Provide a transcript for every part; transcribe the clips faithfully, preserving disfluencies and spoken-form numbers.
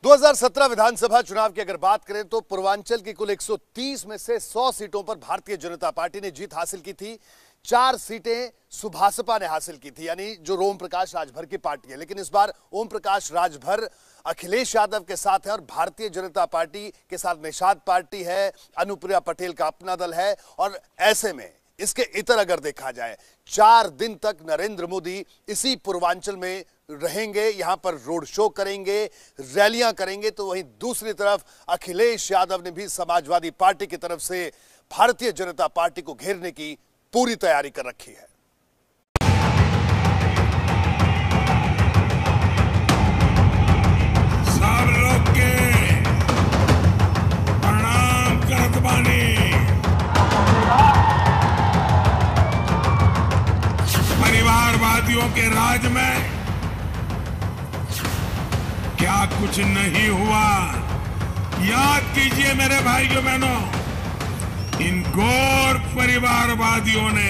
दो हज़ार सत्रह विधानसभा चुनाव की अगर बात करें तो पूर्वांचल की कुल एक सौ तीस में से सौ सीटों पर भारतीय जनता पार्टी ने जीत हासिल की थी। चार सीटें सुभासपा ने हासिल की थी, यानी जो ओम प्रकाश राजभर की पार्टी है। लेकिन इस बार ओम प्रकाश राजभर अखिलेश यादव के साथ है और भारतीय जनता पार्टी के साथ निषाद पार्टी है, अनुप्रिया पटेल का अपना दल है। और ऐसे में इसके इतर अगर देखा जाए, चार दिन तक नरेंद्र मोदी इसी पूर्वांचल में रहेंगे, यहां पर रोड शो करेंगे, रैलियां करेंगे। तो वहीं दूसरी तरफ अखिलेश यादव ने भी समाजवादी पार्टी की तरफ से भारतीय जनता पार्टी को घेरने की पूरी तैयारी कर रखी है। सब लोग के प्रणाम करत बानी। परिवारवादियों के राज में क्या कुछ नहीं हुआ? याद कीजिए मेरे भाइयों बहनों, इन गौर परिवारवादियों ने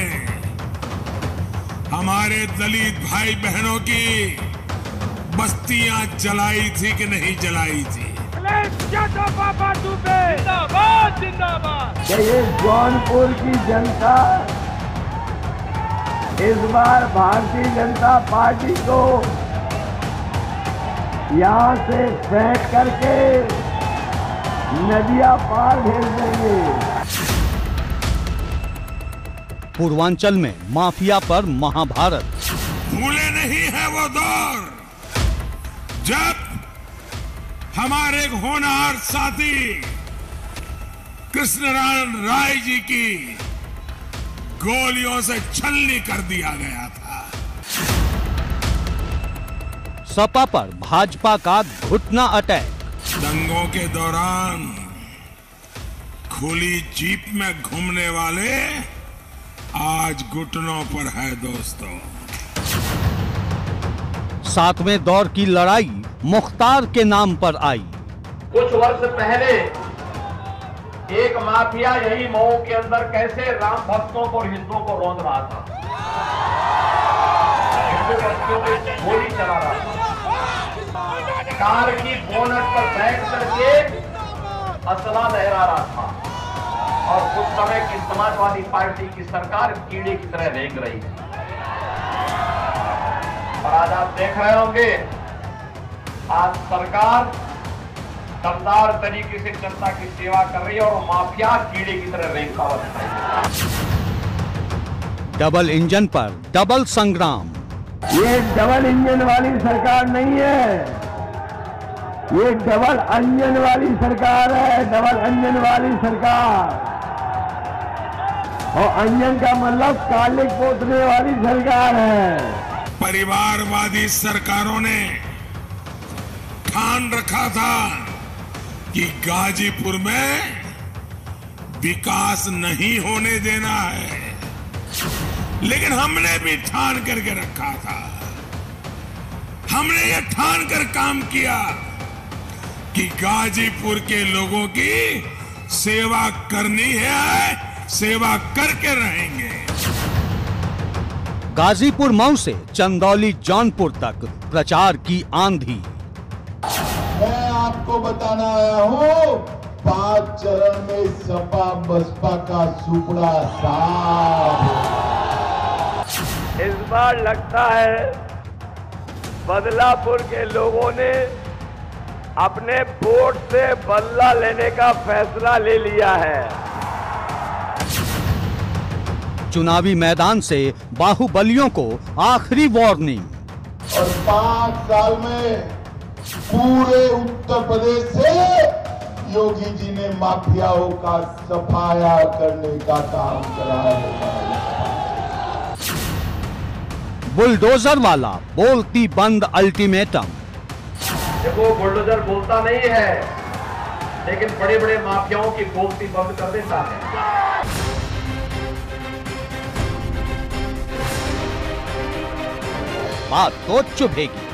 हमारे दलित भाई बहनों की बस्तियां जलाई थी कि नहीं जलाई थी? जिंदाबाद जिंदाबाद। ये जौनपुर की जनता इस बार भारतीय जनता पार्टी को यहाँ से फेंक करके नदियां पार भेज देंगे। पूर्वांचल में माफिया पर महाभारत। भूले नहीं है वो दौर जब हमारे होनहार साथी कृष्णनारायण राय जी की गोलियों से छलनी कर दिया गया था। सपा पर भाजपा का घुटना अटैक। दंगों के दौरान खुली जीप में घूमने वाले आज घुटनों पर है दोस्तों। सातवें दौर की लड़ाई मुख्तार के नाम पर आई। कुछ वर्ष पहले एक माफिया यही मऊ के अंदर कैसे राम भक्तों को और हिंदुओं को रौंद रहा था, हिंदू बच्चों पे गोली चला रहा था, कार की बोनट पर बैठ करके असला लहरा रहा था। और उस समय की समाजवादी पार्टी की सरकार कीड़े की तरह रेंग रही थी। और आज आप देख रहे होंगे, आज सरकार दमदार तरीके से जनता की सेवा कर रही है और माफिया कीड़े की तरह रेंगता हुआ दिखाई। डबल इंजन पर डबल संग्राम। ये डबल इंजन वाली सरकार नहीं है, ये डबल इंजन वाली सरकार है। डबल इंजन वाली सरकार, और इंजन का मतलब कालिक पोतने वाली सरकार है। परिवारवादी सरकारों ने ठान रखा था कि गाजीपुर में विकास नहीं होने देना है, लेकिन हमने भी ठान करके रखा था। हमने ये ठान कर काम किया कि गाजीपुर के लोगों की सेवा करनी है, सेवा करके रहेंगे। गाजीपुर मऊ से चंदौली जौनपुर तक प्रचार की आंधी। मैं आपको बताना आया हूं, पांच चरण में सपा बसपा का सुपड़ा साफ। इस बार लगता है बदलापुर के लोगों ने अपने वोट से बदला लेने का फैसला ले लिया है। चुनावी मैदान से बाहुबलियों को आखिरी वार्निंग। और पांच साल में पूरे उत्तर प्रदेश से योगी जी ने माफियाओं का सफाया करने का काम कराया है। बुलडोजर वाला बोलती बंद अल्टीमेटम। देखो, बुलडोजर बोलता नहीं है, लेकिन बड़े बड़े माफियाओं की बोलती बंद कर देता है। बात तो चुभेगी।